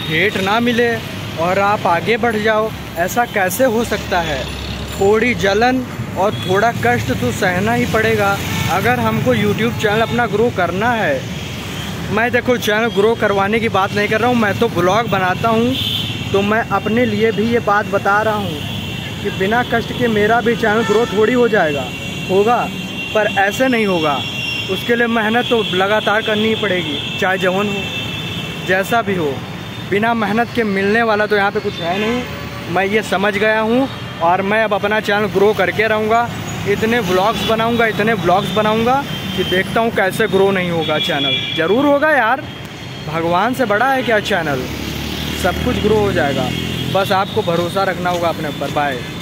Hate ना मिले और आप आगे बढ़ जाओ, ऐसा कैसे हो सकता है। थोड़ी जलन और थोड़ा कष्ट तो सहना ही पड़ेगा अगर हमको यूट्यूब चैनल अपना ग्रो करना है। मैं देखो चैनल ग्रो करवाने की बात नहीं कर रहा हूँ, मैं तो ब्लॉग बनाता हूँ, तो मैं अपने लिए भी ये बात बता रहा हूँ कि बिना कष्ट के मेरा भी चैनल ग्रो थोड़ी हो जाएगा, होगा, पर ऐसे नहीं होगा। उसके लिए मेहनत तो लगातार करनी ही पड़ेगी, चाहे जवन हो, जैसा भी हो। बिना मेहनत के मिलने वाला तो यहाँ पे कुछ है नहीं, मैं ये समझ गया हूँ। और मैं अब अपना चैनल ग्रो करके रहूँगा, इतने व्लॉग्स बनाऊँगा कि देखता हूँ कैसे ग्रो नहीं होगा चैनल। ज़रूर होगा यार, भगवान से बड़ा है क्या चैनल, सब कुछ ग्रो हो जाएगा। बस आपको भरोसा रखना होगा अपने ऊपर। बाय।